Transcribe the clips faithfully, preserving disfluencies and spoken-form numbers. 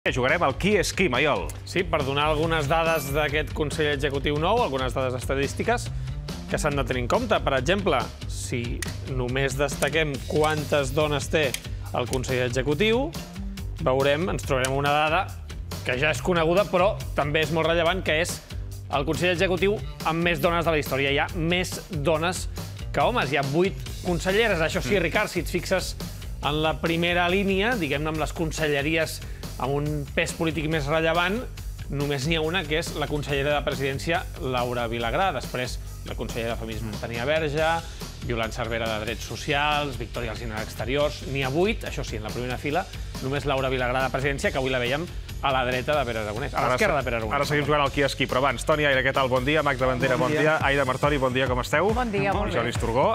Jugarem al qui és qui, Maiol. Sí, per donar algunes dades d'aquest Consell Executiu nou, algunes dades estadístiques que s'han de tenir en compte. Per exemple, si només destaquem quantes dones té el Consell Executiu, veurem, ens trobarem una dada que ja és coneguda, però també és molt rellevant, que és el Consell Executiu amb més dones de la història. Hi ha més dones que homes. Hi ha vuit conselleres. Això sí, Ricard, si et fixes en la primera línia, diguem-ne, amb les conselleries amb un pes polític més rellevant, només n'hi ha una, que és la consellera de Presidència, Laura Vilagrà. Després, la consellera de Feminisme, Tania Verge, Violant Cervera, de Drets Socials, Victòria Alsina, d'Exteriors. N'hi ha vuit, això sí, en la primera fila, només Laura Vilagrà, de Presidència, que avui la veiem a la dreta de Pere Aragonès, a l'esquerra de Pere Aragonès. Ara seguim jugant al qui és qui, però abans, Toni, Aire, què tal? Bon dia. Magda Bandera, bon dia. Aida Martori, bon dia, com esteu? Bon dia, molt bé. Jordi Esturgó.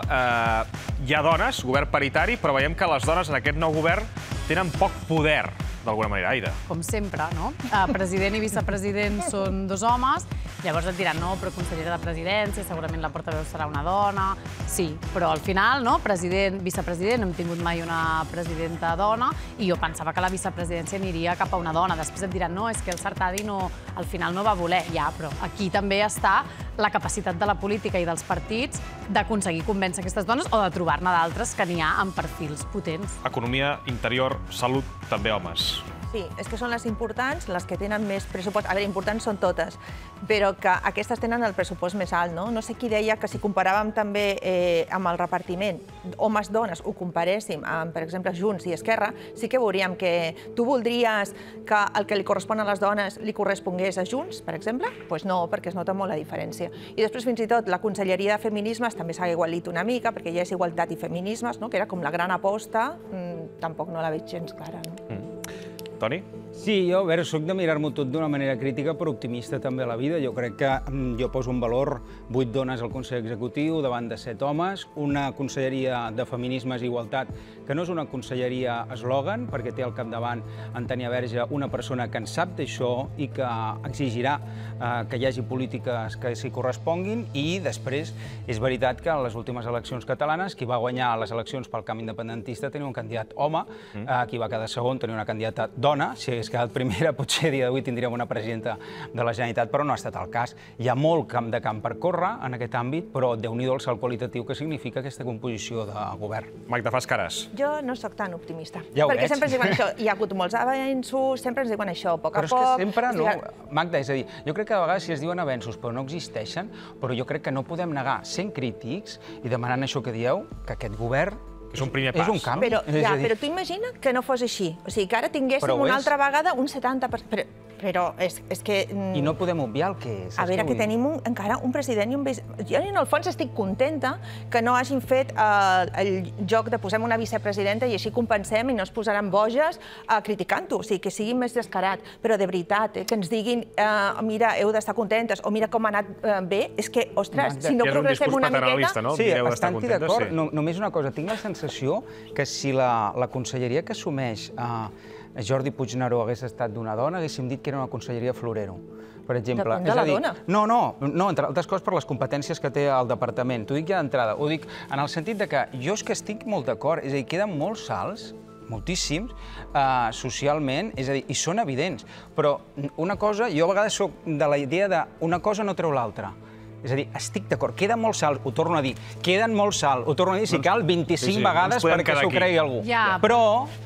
Hi ha dones, govern paritari, però veiem que les dones en aquest nou govern tenen poc poder, d'alguna manera, Aida. Com sempre, no? President i vicepresident són dos homes, llavors et diran, no, però consellera de Presidència, segurament la portaveu serà una dona. Sí, però al final, no, president, vicepresident, no hem tingut mai una presidenta dona, i jo pensava que la vicepresidència aniria cap a una dona. Després et diran, no, és que el Sartadi no, al final no va voler. Ja, però aquí també està la capacitat de la política i dels partits d'aconseguir convèncer aquestes dones o de trobar-ne d'altres que n'hi ha amb perfils potents. Economia, interior, salut, també homes. Sí, és que són les importants, les que tenen més pressupost. A veure, importants són totes, però que aquestes tenen el pressupost més alt, no? No sé qui deia que si comparàvem també eh, amb el repartiment homes-dones, ho comparéssim amb, per exemple, Junts i Esquerra, sí que veuríem que tu voldries que el que li correspon a les dones li correspongués a Junts, per exemple? Doncs no, perquè es nota molt la diferència. I després, fins i tot, la Conselleria de Feminismes també s'ha igualit una mica, perquè ja és igualtat i feminismes, no? Que era com la gran aposta, mm, tampoc no la veig gens clara, no? Mm. Toni? Sí, jo, a veure, soc de mirar-m'ho tot d'una manera crítica, però optimista també a la vida. Jo crec que jo poso en valor vuit dones al Consell Executiu davant de set homes, una conselleria de feminismes i igualtat, que no és una conselleria eslògan, perquè té al capdavant en Tania Verge una persona que en sap d'això i que exigirà eh, que hi hagi polítiques que s'hi corresponguin, i després és veritat que en les últimes eleccions catalanes qui va guanyar les eleccions pel camp independentista tenia un candidat home, mm. eh, qui va quedar segon tenia una candidata dona. Si hagués quedat primera, potser a dia d'avui tindríem una presidenta de la Generalitat, però no ha estat el cas. Hi ha molt camp de camp per córrer en aquest àmbit, però déu-n'hi-do el salt qualitatiu que significa aquesta composició de govern. Magda, fas cares. Jo no sóc tan optimista. Ja ho perquè veig. sempre ens diuen això. Hi ha hagut molts avenços, sempre ens diuen això, a poc a poc. Però és que sempre no, Magda, és a dir, jo crec que a vegades si es diuen avenços però no existeixen, però jo crec que no podem negar, sent crítics i demanant això que dieu, que aquest govern és un primer pas. És un canvi. Però, ja, però tu imagina que no fos així. O sigui, que ara tinguéssim una altra vegada un setanta per cent. Però, però és, és que... I no podem obviar el que és. A veure, que tenim un, encara un president i un vice... Jo, en el fons, estic contenta que no hagin fet eh, el joc de posem una vicepresidenta i així compensem i no es posaran boges eh, criticant-ho. O sigui, que sigui més descarat. Però, de veritat, eh, que ens diguin eh, mira, heu d'estar contentes o mira com ha anat eh, bé, és que, ostres, si no progressem una miqueta... No? Sí, estant-hi d'acord. No, només una cosa, tinc la sensació que si la, la conselleria que assumeix eh, Jordi Puigneró hagués estat d'una dona, haguéssim dit que era una conselleria florero, per exemple. Depèn de la dona. No, no, no, entre altres coses per les competències que té el departament. T'ho dic ja d'entrada, ho dic en el sentit de que jo és que estic molt d'acord, és a dir, queden molts salts, moltíssims, eh, socialment, és a dir, i són evidents, però una cosa, jo a vegades soc de la idea de una cosa no treu l'altra. És a dir, estic d'acord, queda molt salt, ho torno a dir, queden molt salt, ho torno a dir, si cal, vint-i-cinc vegades perquè s'ho cregui algú. Però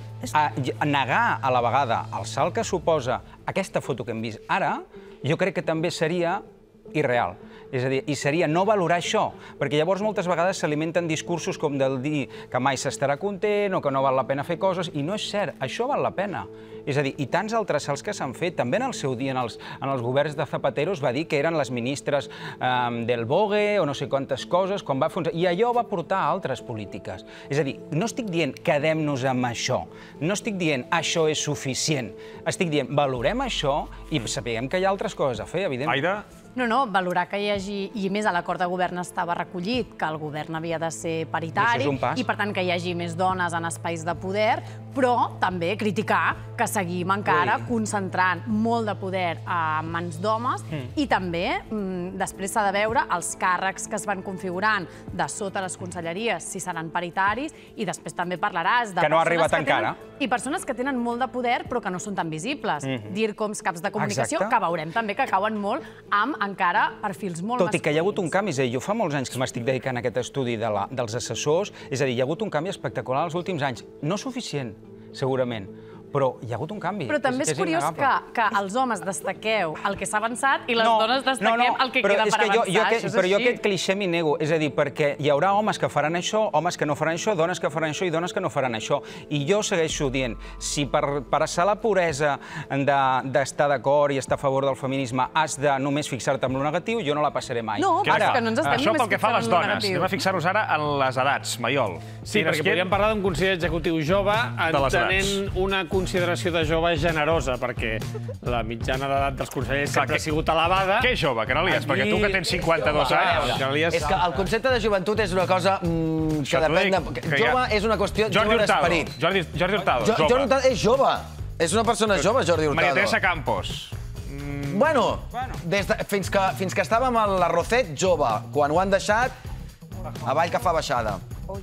negar a la vegada el salt que suposa aquesta foto que hem vist ara, jo crec que també seria irreal. És a dir, i seria no valorar això, perquè llavors moltes vegades s'alimenten discursos com del dir que mai s'estarà content o que no val la pena fer coses, i no és cert, això val la pena. És a dir, i tants altres salts que s'han fet, també en el seu dia, en els, en els governs de Zapatero, es va dir que eren les ministres eh, del Bogue o no sé quantes coses, quan va fer... i allò va portar a altres polítiques. És a dir, no estic dient quedem-nos amb això, no estic dient això és suficient, estic dient valorem això i sapiguem que hi ha altres coses a fer, evidentment. Aida? No, no, valorar que hi hagi, i més a l'acord de govern estava recollit, que el govern havia de ser paritari, i per tant que hi hagi més dones en espais de poder, però també criticar que seguim encara concentrant molt de poder a mans d'homes i també després s'ha de veure els càrrecs que es van configurant de sota les conselleries, si seran paritaris, i després també parlaràs de... Que no ha arribat encara. I persones que tenen molt de poder però que no són tan visibles. DIRCOMs, caps de comunicació, que veurem també que cauen molt amb encara perfils molt masculins. Tot i que hi ha hagut un canvi, és a dir, jo fa molts anys que m'estic dedicant a aquest estudi dels assessors, és a dir, hi ha hagut un canvi espectacular els últims anys. No suficient, segurament, però hi ha hagut un canvi. Però també és curiós que els homes destaqueu el que s'ha avançat i les dones destaquem el que queda per avançar. Però jo aquest clixé m'hi nego, és a dir, perquè hi haurà homes que faran això, homes que no faran això, dones que faran això i dones que no faran això. I jo segueixo dient, si per passar la puresa d'estar d'acord i estar a favor del feminisme has de només fixar-te en lo negatiu, jo no la passaré mai. No, però que no ens estem només fixant en lo negatiu. Anem a fixar-nos ara en les edats, Maiol. Sí, perquè podríem parlar d'un conseller executiu jove entenent una consideració de jove generosa, perquè la mitjana d'edat dels consellers sempre ha sigut elevada. Què és jove, Canalies? Perquè tu que tens cinquanta-dos anys... És que el concepte de joventut és una cosa que depèn de... Jove és una qüestió jove d'esperit. Jordi Hurtado, jove. Jordi Hurtado és jove. És una persona jove, Jordi Hurtado. Maria Teresa Campos. Bueno, fins que estàvem a la Rocet, jove. Quan ho han deixat, avall que fa baixada.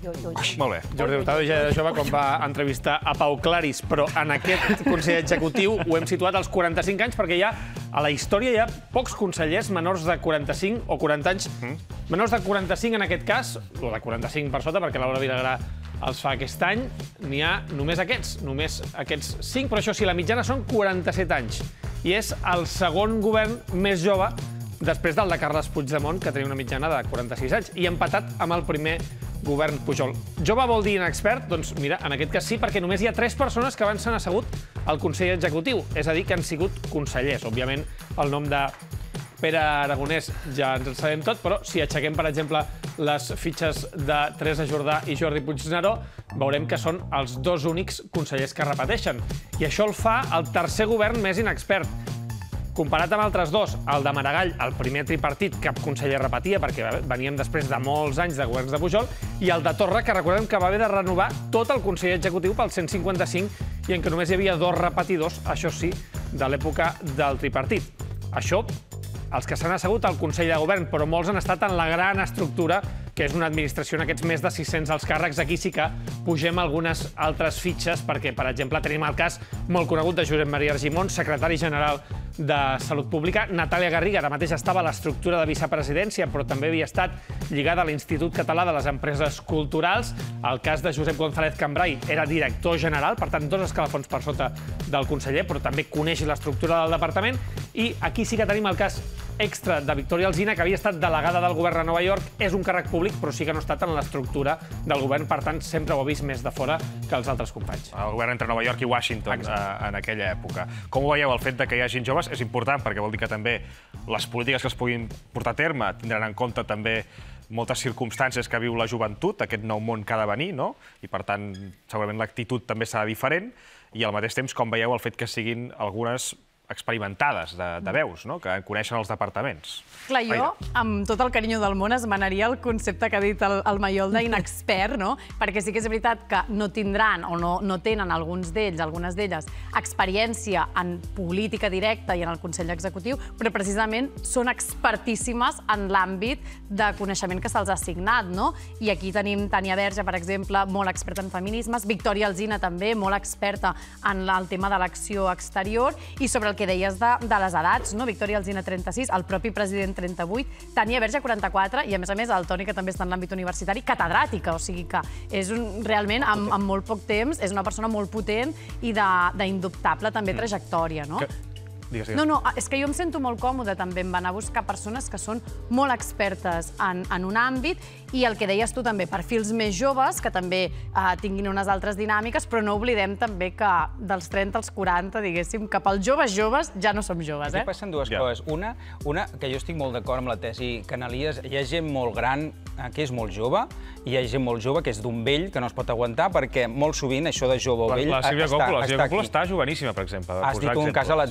Molt bé. Jordi Hurtado ja era jove quan va entrevistar a Pau Claris, però en aquest Consell Executiu ho hem situat als quaranta-cinc anys perquè ja a la història hi ha pocs consellers menors de quaranta-cinc o quaranta anys. Menors de quaranta-cinc en aquest cas, o de quaranta-cinc per sota, perquè Laura Vilagrà els fa aquest any, n'hi ha només aquests, només aquests cinc, però això sí, la mitjana són quaranta-set anys. I és el segon govern més jove després del de Carles Puigdemont, que tenia una mitjana de quaranta-sis anys, i empatat amb el primer govern Pujol. Jove vol dir inexpert? Doncs mira, en aquest cas sí, perquè només hi ha tres persones que abans s'han assegut al Consell Executiu, és a dir, que han sigut consellers. Òbviament, el nom de Pere Aragonès ja ens el sabem tot, però si aixequem, per exemple, les fitxes de Teresa Jordà i Jordi Puigneró, veurem que són els dos únics consellers que repeteixen. I això el fa el tercer govern més inexpert. Comparat amb altres dos, el de Maragall, el primer tripartit, cap conseller repetia, perquè veníem després de molts anys de governs de Pujol, i el de Torra, que recordem que va haver de renovar tot el Consell Executiu pel cent cinquanta-cinc i en què només hi havia dos repetidors, això sí, de l'època del tripartit. Això, els que s'han assegut al Consell de Govern, però molts han estat en la gran estructura, que és una administració en aquests més de sis-cents alts càrrecs. Aquí sí que pugem algunes altres fitxes, perquè, per exemple, tenim el cas molt conegut de Josep Maria Argimon, secretari general de Salut Pública. Natàlia Garriga ara mateix estava a l'estructura de vicepresidència, però també havia estat lligada a l'Institut Català de les Empreses Culturals. El cas de Josep González Cambrai era director general, per tant, dos escalafons per sota del conseller, però també coneix l'estructura del departament. I aquí sí que tenim el cas extra de Victòria Alsina, que havia estat delegada del govern a Nova York. És un càrrec públic, però sí que no ha estat en l'estructura del govern, per tant, sempre ho ha vist més de fora que els altres companys. El govern entre Nova York i Washington en aquella època. Com ho veieu, el fet que hi hagin joves és important, perquè vol dir que també les polítiques que es puguin portar a terme tindran en compte també moltes circumstàncies que viu la joventut, aquest nou món que ha de venir, no? I, per tant, segurament l'actitud també serà diferent, i al mateix temps, com veieu, el fet que siguin algunes experimentades de veus, que coneixen els departaments. Clar, jo, amb tot el carinyo del món, esmenaria el concepte que ha dit el Maiol d'inexpert, perquè sí que és veritat que no tindran o no tenen alguns d'ells, algunes d'elles, experiència en política directa i en el Consell Executiu, però precisament són expertíssimes en l'àmbit de coneixement que se'ls ha assignat. I aquí tenim Tània Verge, per exemple, molt experta en feminismes, Victòria Alsina també, molt experta en el tema de l'acció exterior, i sobre el que deies de les edats, Victòria Alsina, trenta-sis, el propi president, trenta-vuit, Tània Verge, quaranta-quatre, i a més a més el Toni, que també està en l'àmbit universitari, catedràtica, o sigui que és realment, en molt poc temps, és una persona molt potent i d'indubtable també trajectòria, no? No, no, és que jo em sento molt còmode també en anar a buscar persones que són molt expertes en un àmbit i el que deies tu també, perfils més joves que també tinguin unes altres dinàmiques, però no oblidem també que dels trenta als quaranta, diguéssim, cap als joves joves ja no som joves, eh? Aquí passen dues coses. Una, que jo estic molt d'acord amb la tesi Canalies, hi ha gent molt gran que és molt jove i hi ha gent molt jove que és d'un vell que no es pot aguantar perquè molt sovint això de jove o vell La Sílvia Coppola està joveníssima, per exemple. Has dit un cas a l'atzar, per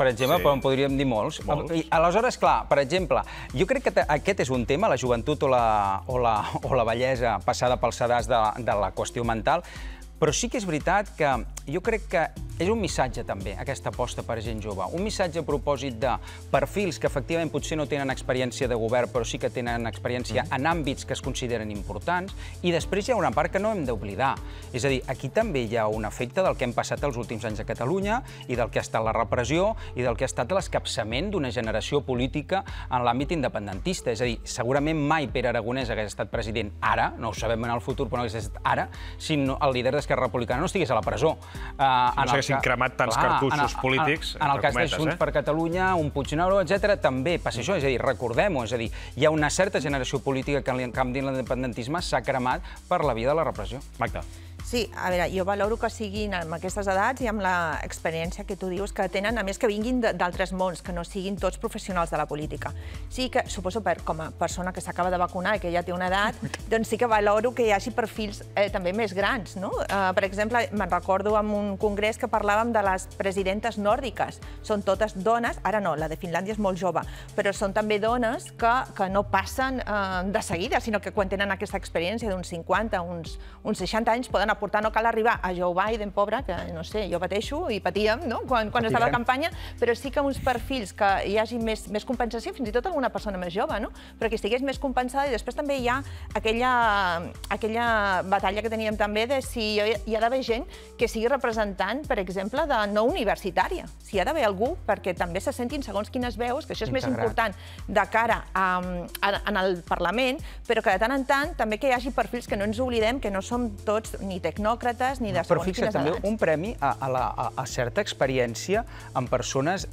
per exemple, però en podríem dir molts. Aleshores, clar, per exemple, jo crec que aquest és un tema, la joventut o la bellesa passada pels sedars de la qüestió mental, però sí que és veritat que jo crec que és un missatge també, aquesta aposta per gent jove. Un missatge a propòsit de perfils que efectivament potser no tenen experiència de govern, però sí que tenen experiència en àmbits que es consideren importants, i després hi ha una part que no hem d'oblidar. És a dir, aquí també hi ha un efecte del que hem passat els últims anys a Catalunya i del que ha estat la repressió i del que ha estat l'escapçament d'una generació política en l'àmbit independentista. És a dir, segurament mai Pere Aragonès hagués estat president ara, no ho sabem en el futur, però no hagués estat ara, si el líder d'Esquerra Republicana no estigués a la presó. No s'haguessin cremat tants cartutxos polítics, en el cas de Junts per Catalunya, un Puigneró, etcètera, també passa això. És a dir, recordem-ho, és a dir, hi ha una certa generació política que en canvi l'independentisme s'ha cremat per la via de la repressió. Magda. Sí, a veure, jo valoro que siguin amb aquestes edats i amb l'experiència que tu dius que tenen, a més que vinguin d'altres mons, que no siguin tots professionals de la política. Sí que, suposo, com a persona que s'acaba de vacunar i que ja té una edat, doncs sí que valoro que hi hagi perfils també més grans, no? Per exemple, me'n recordo en un congrés que parlàvem de les presidentes nòrdiques. Són totes dones, ara no, la de Finlàndia és molt jove, però són també dones que no passen de seguida, sinó que quan tenen aquesta experiència d'uns cinquanta, uns seixanta anys, poden aportar. No cal arribar a Joe Biden, pobre, que no sé, jo pateixo i patíem quan estava a campanya, però sí que uns perfils que hi hagi més compensació, fins i tot alguna persona més jove, però que estigués més compensada. I després també hi ha aquella batalla que teníem també de si hi ha d'haver gent que sigui representant, per exemple, de no universitària. Si hi ha d'haver algú perquè també se sentin segons quines veus, que això és més important de cara en el Parlament, però que de tant en tant també que hi hagi perfils que no ens oblidem que no som tots ni tecnòcrates ni de segons quines edats. Però fixa't, també un premi a certa experiència en persones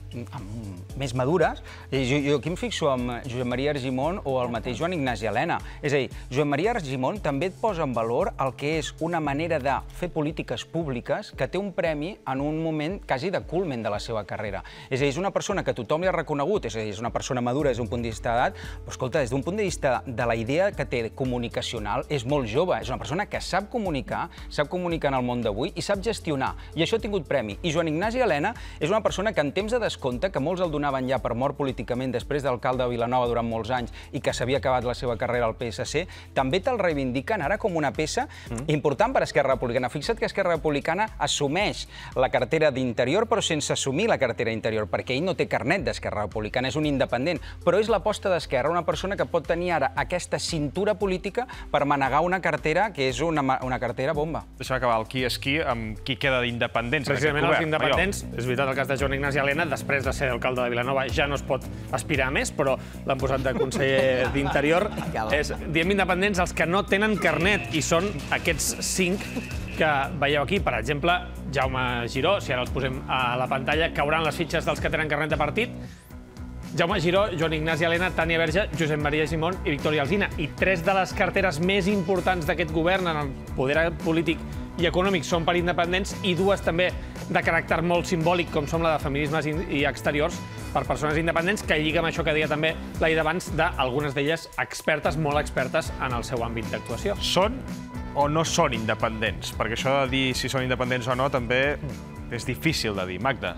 més madures. Jo aquí em fixo en Josep Maria Argimon o el mateix Joan Ignasi Elena. És a dir, Josep Maria Argimon també et posa en valor el que és una manera de fer polítiques públiques que té un premi en un moment quasi de culmen de la seva carrera. És a dir, és una persona que tothom li ha reconegut, és a dir, és una persona madura des d'un punt de vista d'edat, però escolta, des d'un punt de vista de la idea que té comunicacional, és molt jove, és una persona que sap comunicar, sap comunicar en el món d'avui i sap gestionar. I això ha tingut premi. I Joan Ignasi Elena és una persona que en temps de descompte, que molts el donaven ja per mort políticament després d'alcalde de Vilanova durant molts anys i que s'havia acabat la seva carrera al P S C, també te'l reivindiquen ara com una peça important per Esquerra Republicana. Fixa't que Esquerra Republicana assumeix la cartera d'Interior però sense assumir la cartera d'Interior, perquè ell no té carnet d'Esquerra Republicana, és un independent, però és l'aposta d'Esquerra, una persona que pot tenir ara aquesta cintura política per manegar una cartera que és una cartera bomba. Deixa'm acabar el qui és qui amb qui queda d'independents en aquest govern. Precisament els independents, és veritat el cas de Joan Ignasi Elena, després de ser alcalde de Vilanova ja no es pot aspirar més, però l'han posat de conseller d'Interior. Diem independents els que no tenen carnet i són aquests cinc que veieu aquí. Per exemple, Jaume Giró, si ara els posem a la pantalla, cauran les fitxes dels que tenen carnet de partit. Jaume Giró, Joan Ignasi Elena, Tània Verge, Josep Maria Argimon i Victòria Alsina. I tres de les carteres més importants d'aquest govern en el poder polític i econòmic són per independents i dues també de caràcter molt simbòlic, com som la de feminismes i exteriors, per persones independents, que lliga amb això que deia també la Ida abans, d'algunes d'elles expertes, molt expertes en el seu àmbit d'actuació. Són o no són independents? Perquè això de dir si són independents o no també és difícil de dir. Magda.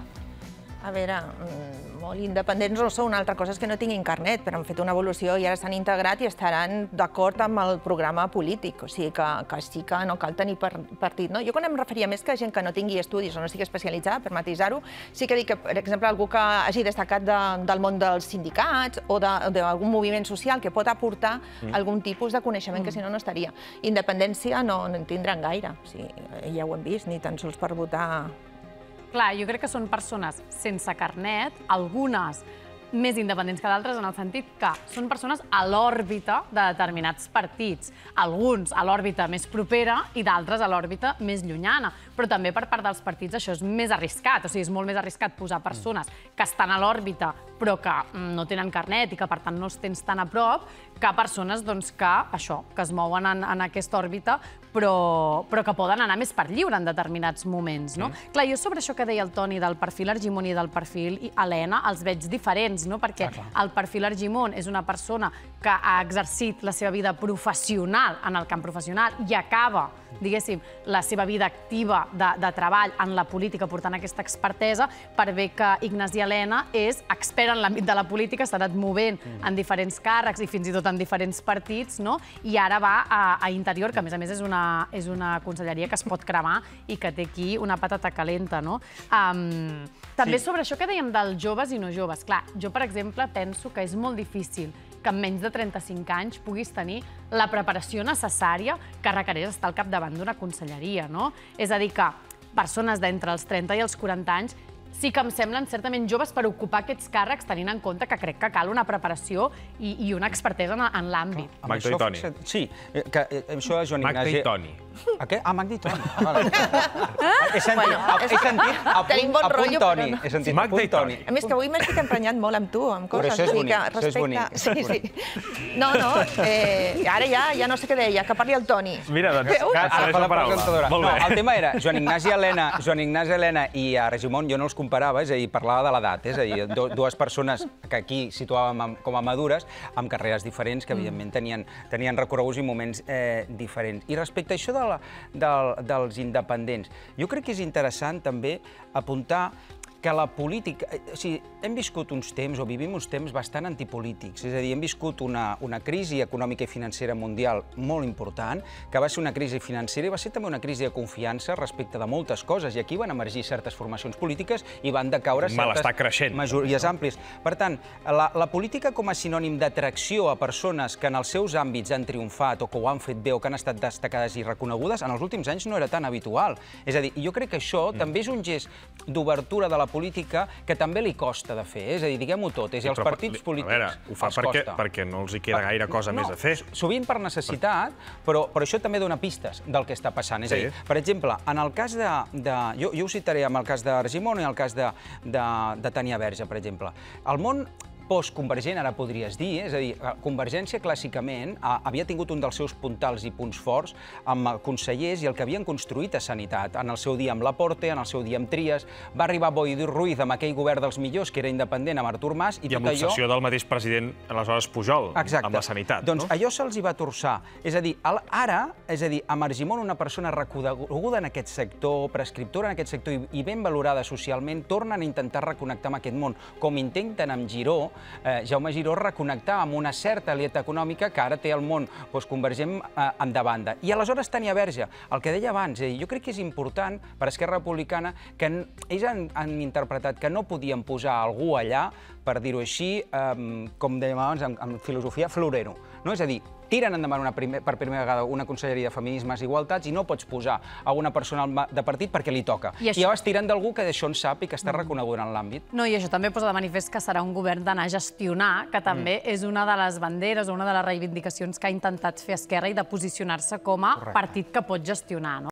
A veure, molt independents no són, una altra cosa és que no tinguin carnet, però han fet una evolució i ara s'han integrat i estaran d'acord amb el programa polític, o sigui que sí que no cal tenir partit. Jo quan em referia més que a gent que no tingui estudis o no sigui especialitzada, per matisar-ho, sí que dic que, per exemple, algú que hagi destacat del món dels sindicats o d'algun moviment social que pot aportar algun tipus de coneixement que si no no estaria. Independència no en tindran gaire, ja ho hem vist, ni tan sols per votar. Clar, jo crec que són persones sense carnet, algunes més independents que d'altres, en el sentit que són persones a l'òrbita de determinats partits. Alguns a l'òrbita més propera i d'altres a l'òrbita més llunyana. Però també per part dels partits això és més arriscat. O sigui, és molt més arriscat posar persones que estan a l'òrbita però que no tenen carnet i que per tant no els tens tan a prop, que persones que això, que es mouen en aquesta òrbita però que poden anar més per lliure en determinats moments. Clar, jo sobre això que deia el Toni del perfil Argimon i del perfil Elena els veig diferents. diferents, no? Perquè el perfil Argimon és una persona que ha exercit la seva vida professional en el camp professional i acaba, diguéssim, la seva vida activa de, de treball en la política portant aquesta expertesa, per bé que Ignasi Elena és expert en l'àmbit de la política, s'ha anat movent en diferents càrrecs i fins i tot en diferents partits, no? I ara va a, a Interior, que a més a més és una, és una conselleria que es pot cremar i que té aquí una patata calenta, no? Um, també sobre això que dèiem dels joves i no joves. Clar, jo, per exemple, penso que és molt difícil que en menys de trenta-cinc anys puguis tenir la preparació necessària que requereix estar al capdavant d'una conselleria, no? És a dir, que persones d'entre els trenta i els quaranta anys sí que em semblen certament joves per ocupar aquests càrrecs, tenint en compte que crec que cal una preparació i, i una expertesa en, en l'àmbit. Magda i Toni. Sí, que això és Joan Ignasi... Magda i Toni. A què? Ah, Magda i Toni. Ah, vale. He sentit, he sentit a Tenim punt, bon a punt rotllo, Toni. però no. He sentit a Magda punt i Toni. Toni. A més, que avui m'estic emprenyant molt amb tu, amb Però coses. això és vull dir bonic, que això és bonic. respecte- Sí, sí. No, no, eh, ara ja, ja no sé què deia, que parli el Toni. Mira, doncs, Veus? que Ara cedeix fa la la paraula. presentadora. Molt No, bé. el tema era Joan Ignasi Elena, Joan Ignasi Elena i Argimon, jo no els comparava, és a dir, parlava de l'edat, és a dir, do, dues persones que aquí situàvem amb- com a madures, amb carreres diferents, que evidentment tenien, tenien recorreguts i moments eh, diferents. I respecte a això de la, del, dels independents, jo crec que és interessant també apuntar que la política... O sigui, hem viscut uns temps, o vivim uns temps bastant antipolítics. És a dir, hem viscut una, una crisi econòmica i financera mundial molt important, que va ser una crisi financera i va ser també una crisi de confiança respecte de moltes coses. I aquí van emergir certes formacions polítiques i van decaure Un malestar certes creixent. majories àmplies. Per tant, la, la política com a sinònim d'atracció a persones que en els seus àmbits han triomfat o que ho han fet bé o que han estat destacades i reconegudes, en els últims anys no era tan habitual. És a dir, jo crec que això mm. també és un gest d'obertura de la política que també li costa de fer, és a dir, diguem-ho tot, és a dir, els Però, partits polítics A veure, ho fa els perquè, costa. perquè no els hi queda gaire cosa No, més a fer. Sovint per necessitat, però, però això també dona pistes del que està passant. És a Sí. dir, per exemple, en el cas de... de jo, jo ho citaré amb el cas d'Argimon i el cas de, de, de Tània Verge, per exemple. El món post-convergent, ara podries dir, és a dir, Convergència clàssicament havia tingut un dels seus puntals i punts forts amb consellers i el que havien construït a Sanitat, en el seu dia amb Laporte, en el seu dia amb Trias, va arribar Boi Ruiz amb aquell govern dels millors, que era independent, amb Artur Mas, i, I amb tot allò... l'obsessió del mateix president, aleshores Pujol, Exacte. amb la sanitat. Doncs no? allò se'ls hi va torçar. És a dir, al- ara, és a dir, amb Argimon, una persona reconeguda en aquest sector, prescriptora en aquest sector i, i ben valorada socialment, tornen a intentar reconnectar amb aquest món, com intenten amb Giró, eh, Jaume Giró, reconnectar amb una certa elieta econòmica que ara té el món postconvergent eh, en davant. I aleshores Tània Verge, el que deia abans, eh, jo crec que és important per Esquerra Republicana que n- ells han, han interpretat que no podien posar algú allà, per dir-ho així, eh, com dèiem abans, amb, amb filosofia florero. No? És a dir, tiren endavant una primer, per primera vegada una conselleria de feminismes i igualtats i no pots posar a una persona de partit perquè li toca. I I, això- I llavors tiren d'algú que d'això en sap i que està reconegut en l'àmbit. No, i això també posa de manifest que serà un govern d'anar a gestionar, que també és una de les banderes o una de les reivindicacions que ha intentat fer Esquerra i de posicionar-se com a partit que pot gestionar, no?